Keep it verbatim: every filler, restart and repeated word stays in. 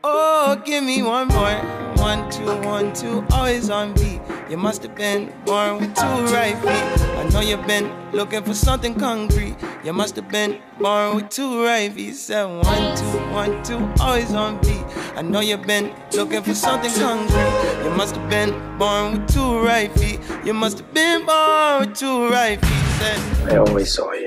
Oh, give me one more. One, two, one, two, always on beat. You must have been born with two right feet. I know you've been looking for something concrete. You must have been born with two right feet. Said one, two, one, two, always on beat. I know you've been looking for something concrete. You must have been born with two right feet. You must have been born with two right feet. Said I always saw you.